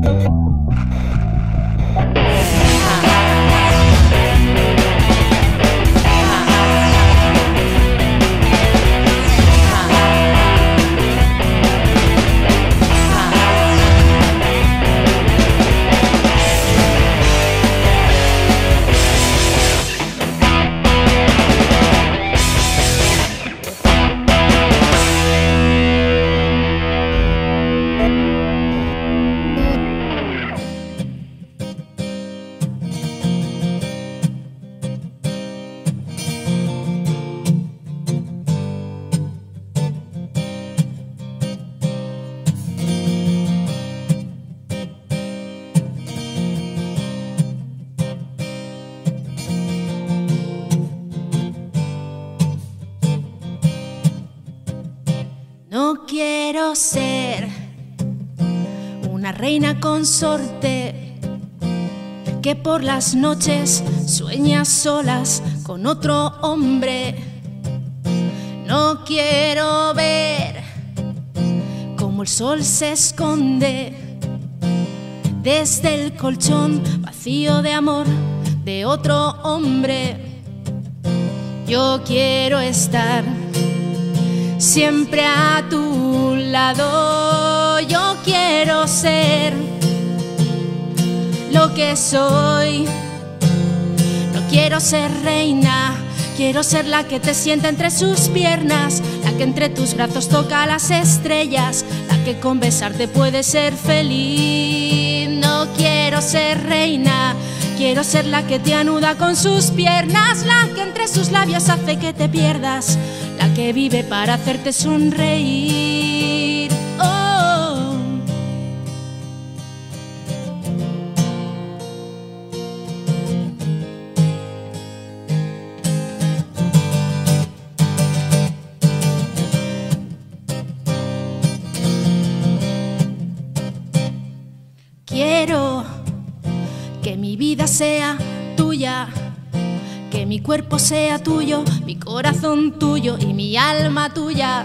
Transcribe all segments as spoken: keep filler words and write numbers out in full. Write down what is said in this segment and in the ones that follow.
No quiero ser una reina consorte que por las noches sueña solas con otro hombre. No quiero ver cómo el sol se esconde desde el colchón vacío de amor de otro hombre. Yo quiero estar siempre a tu lado. Yo quiero ser lo que soy. No quiero ser reina, quiero ser la que te sienta entre sus piernas, la que entre tus brazos toca las estrellas, la que con besarte puede ser feliz. No quiero ser reina, quiero ser la que te anuda con sus piernas, la que entre sus labios hace que te pierdas, la que vive para hacerte sonreír. Oh. Quiero que mi vida sea tuya, que mi cuerpo sea tuyo, mi corazón tuyo y mi alma tuya.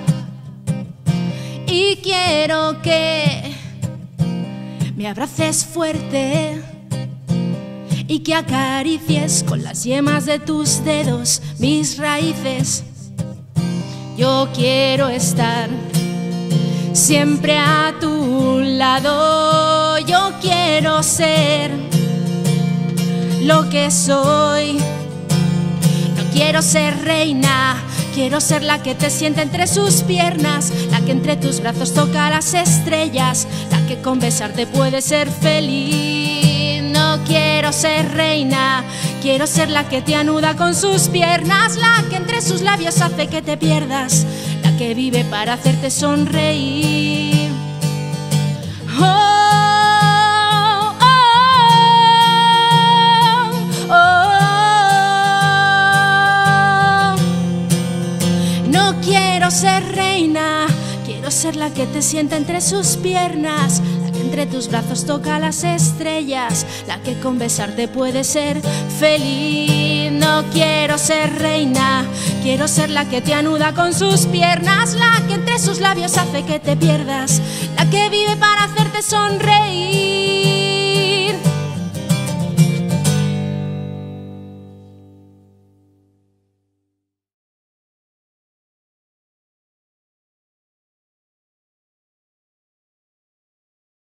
Y quiero que me abraces fuerte y que acaricies con las yemas de tus dedos mis raíces. Yo quiero estar siempre a tu lado. Yo quiero ser lo que soy. No quiero ser reina, quiero ser la que te sienta entre sus piernas, la que entre tus brazos toca las estrellas, la que con besarte puede ser feliz. No quiero ser reina, quiero ser la que te anuda con sus piernas, la que entre sus labios hace que te pierdas, la que vive para hacerte sonreír. Oh. Quiero ser reina, quiero ser la que te sienta entre sus piernas, la que entre tus brazos toca las estrellas, la que con besarte puede ser feliz. No quiero ser reina, quiero ser la que te anuda con sus piernas, la que entre sus labios hace que te pierdas, la que vive para hacerte sonreír.